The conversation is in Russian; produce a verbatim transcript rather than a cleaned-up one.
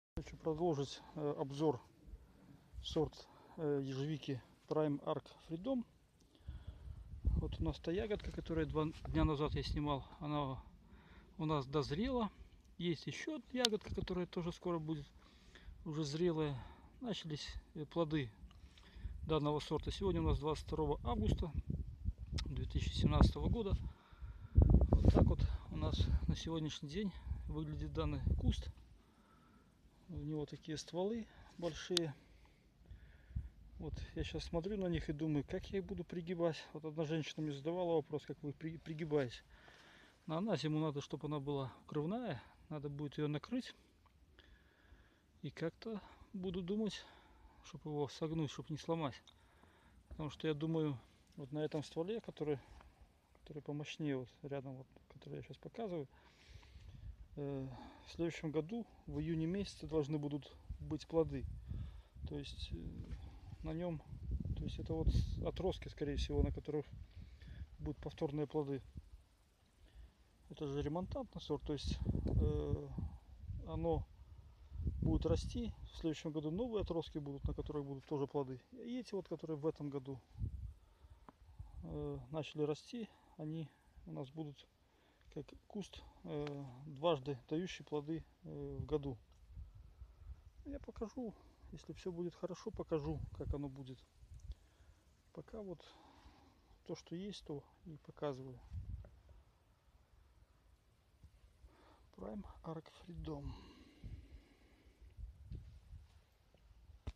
Хочу продолжить э, обзор сорт э, ежевики Prime Arc Freedom. Вот у нас та ягодка, которую два дня назад я снимал, она у нас дозрела. Есть еще одна ягодка, которая тоже скоро будет уже зрелая. Начались э, плоды данного сорта. Сегодня у нас двадцать второе августа две тысячи семнадцатого года. Вот так вот у нас на сегодняшний день выглядит данный куст. У него такие стволы большие. Вот я сейчас смотрю на них и думаю, как я их буду пригибать. Вот одна женщина мне задавала вопрос, как вы пригибаете. На, на зиму надо, чтобы она была укрывная. Надо будет ее накрыть. И как-то буду думать, чтобы его согнуть, чтобы не сломать. Потому что я думаю, вот на этом стволе, который, который помощнее, вот рядом, вот, который я сейчас показываю, э, в следующем году, в июне месяце, должны будут быть плоды. То есть э, на нем, то есть это вот отростки, скорее всего, на которых будут повторные плоды. Это же ремонтантный сорт, то есть э, оно будет расти. В следующем году новые отростки будут, на которых будут тоже плоды. И эти вот, которые в этом году э, начали расти, они у нас будут как куст, э, дважды дающий плоды э, в году. Я покажу, если все будет хорошо, покажу, как оно будет. Пока вот то, что есть, то и показываю. Prime Arc Freedom.